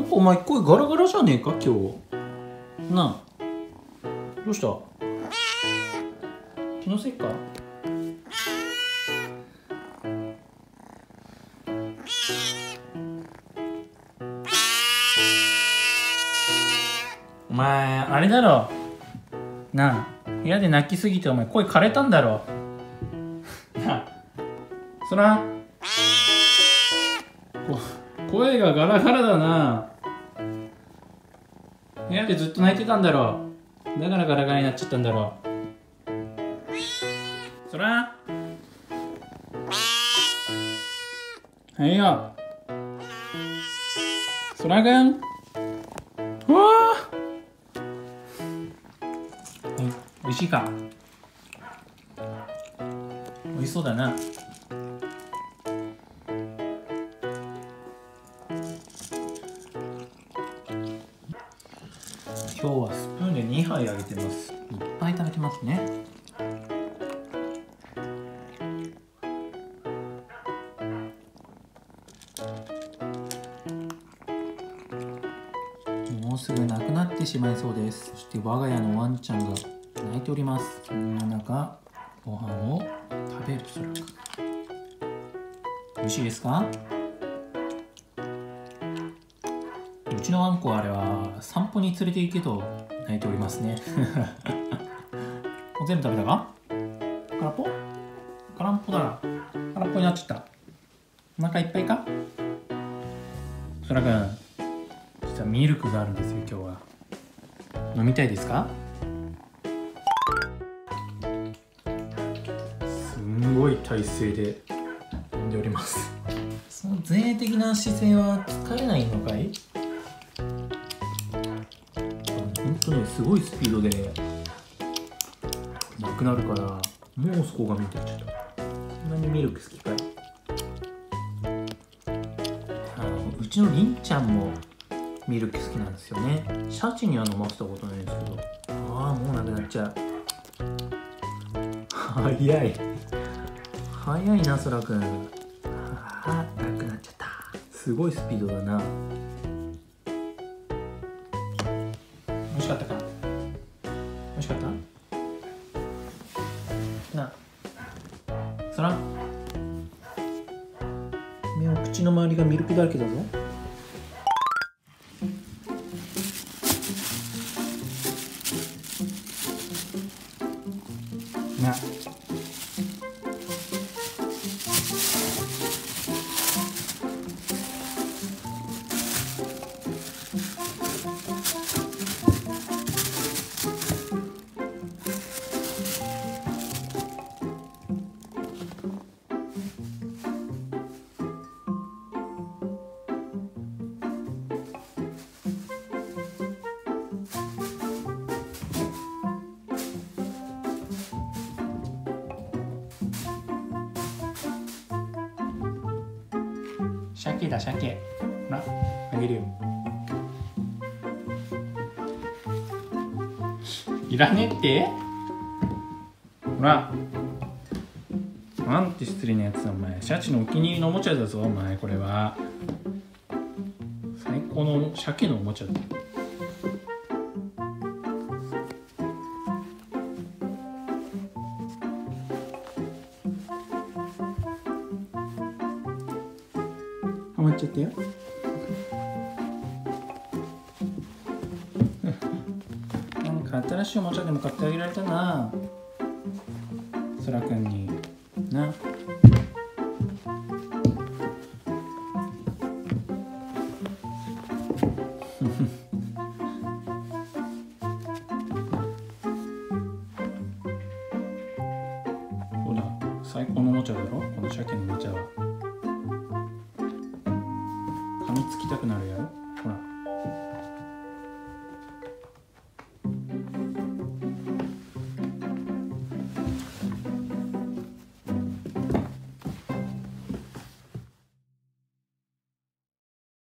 かお前声ガラガラじゃねえか今日。なあ、どうした？気のせいか？お前あれだろなあ、部屋で泣きすぎてお前声枯れたんだろなあ、そら声がガラガラだな。部屋でずっと泣いてたんだろ。だからガラガラになっちゃったんだろ。そらはいよ、そらくん。うわー、おいしいか？おいしそうだな。今日はスプーンで2杯あげてます。いっぱい食べてますね。もうすぐなくなってしまいそうです。そして我が家のワンちゃんが泣いております。そんな中、ご飯を食べるそらくん。美味しいですか？うちのワンコはあれは散歩に連れて行けと泣いておりますね。全部食べたか？空っぽ？空っぽだ。空っぽになっちゃった。お腹いっぱいか？そらくん、実はミルクがあるんですよ今日は。飲みたいですか？すんごい体勢で飲んでおります。その前衛的な姿勢は疲れないのかい？本当にすごいスピードでなくなるから、もうそこが見てきちゃった。そんなにミルク好きかい？うちのりんちゃんもミルク好きなんですよね。シャチには飲ませたことないんですけど、ああもうなくなっちゃう。早い早いなそらくん。ああなくなっちゃった。すごいスピードだな。美味しかったか？美味しかった？なあ、そら目を口の周りがミルクだらけだぞ。なあ、鮭だ鮭。ほらあげるよ。いらねえって？ほら、なんて失礼なやつだお前。シャチのお気に入りのおもちゃだぞお前。これは最高の鮭のおもちゃだ。ハマっちゃったよ。なんか新しいおもちゃでも買ってあげられたな、そらくんにな。ほら最高のおもちゃだろこの鮭のおもちゃは。噛みつきたくなるやろ。